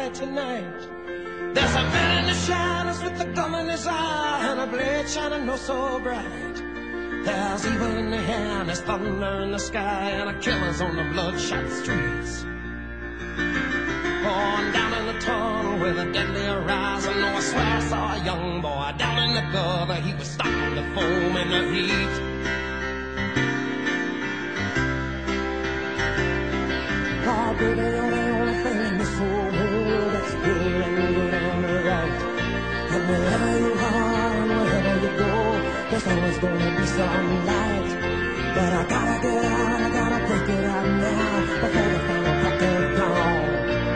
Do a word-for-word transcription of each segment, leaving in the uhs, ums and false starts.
party tonight. There's a man in the shadows with a gun in his eye and a blade shining oh so bright. There's evil in the air and there's thunder in the sky and a killer's on the bloodshot streets. Oh, and down in the tunnel with a deadly horizon, oh, I swear I saw a young boy down in the gutter. He was stopping the foam in the heat. Oh, baby, you're the only thing in this whole world that's good and good and right. And wherever you are and wherever you go, there's always gonna be some light. But I gotta get out, I gotta break it out now before the final crack of dawn.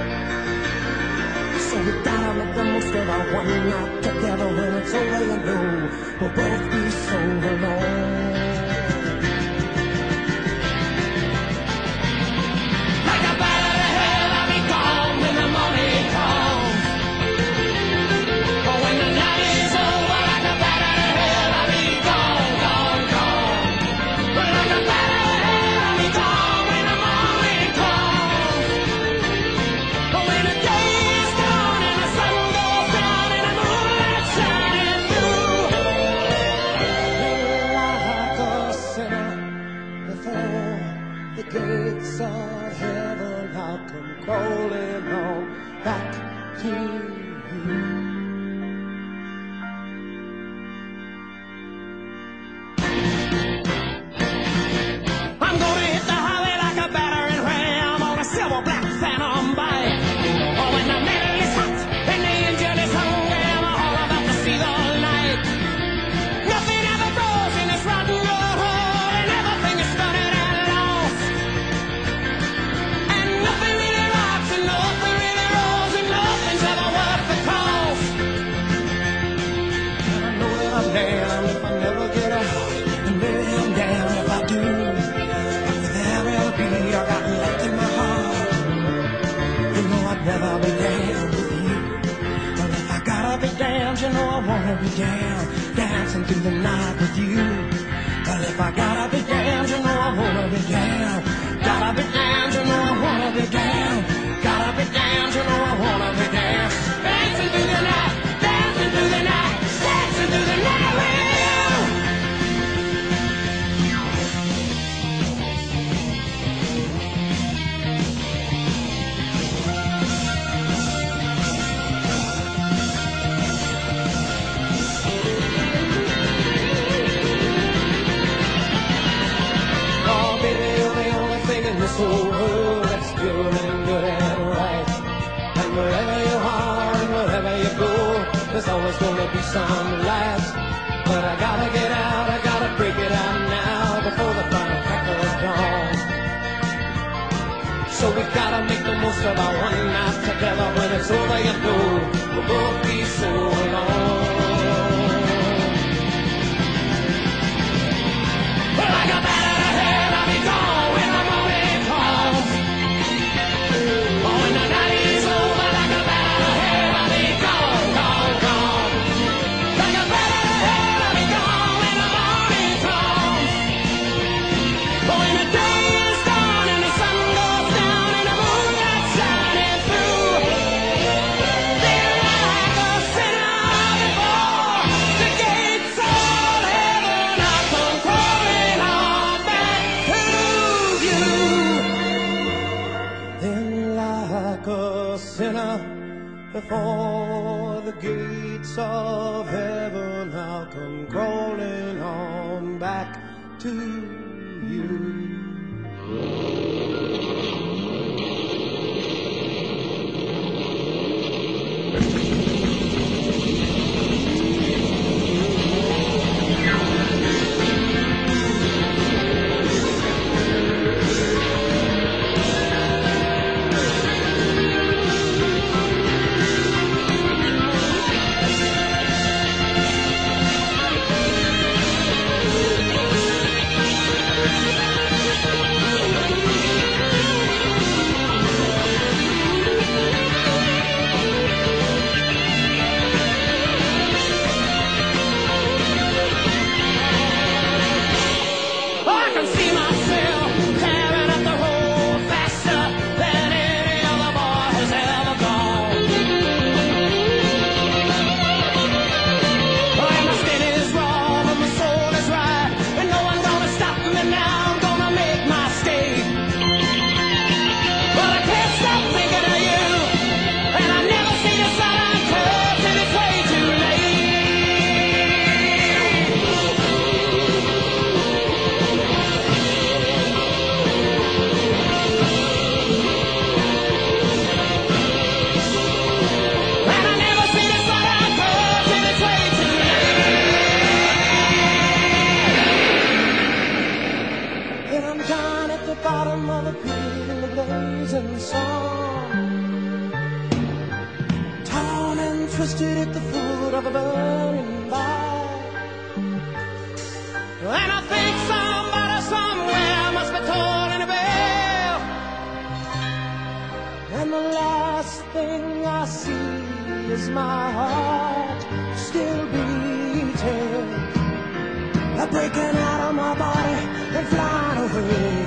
So we gotta make the most of our one night together. When it's over, you know we'll both be so alone. Like a bat out of hell, I'll be gone when the morning comes. But when the night is over, like a bat out of hell, I'll be gone, gone, gone. But like a bat out of hell, I'll be gone when the morning comes. But when the day is done and the sun goes down and the moonlight shining through, like a sinner before the gates of heaven, I'll come crawling on back to you. I'm gonna hit the highway like a battering ram on a silver black phantom bike. Oh, when the metal is hot and the engine is hungry, I'm all about to see the light. Nothing ever grows in this rotten road, and everything is stunted and lost. And nothing really rocks and nothing really rolls and nothing's ever worth the cost. And I know that I'm damned if I never get out, and maybe I'm damned if I do. But with every other beat I got left in my heart, you know I'd rather be damned with you. But if I gotta be damned, you know I wanna be damned, dancing through the night with you. But if I gotta be damned, you know I wanna be damned. Gotta be damned, you know I wanna be damned. Gotta be damned, you know I wanna be damned. Dancing through the night, dancing through the night, dancing through the night with you. Oh, baby, you're the only thing in this whole world that's good and good and right. And wherever you are and wherever you go, there's always gonna be some light. But I gotta get out, I gotta break it out now before the final crack of dawn. So we gotta make the most of our one night together. When it's over, you know we'll both be so alone. Well, like a bat out of hell, I'll be gone when the morning comes. Oh, when the night is over, like a bat out of hell, I'll be gone, gone, gone. Like a bat out of hell, I'll be gone when the morning comes. But when the day is done and the sun goes down and the moonlight shining through, feel like a sinner before the gates of heaven. I come crawling on back to you. Then like a sinner before the gates of heaven, I'll come crawling on back to you. twisted at the foot of a burning vine. And I think somebody somewhere must be tolling a bell. And the last thing I see is my heart still beating, breaking out of my body and flying away.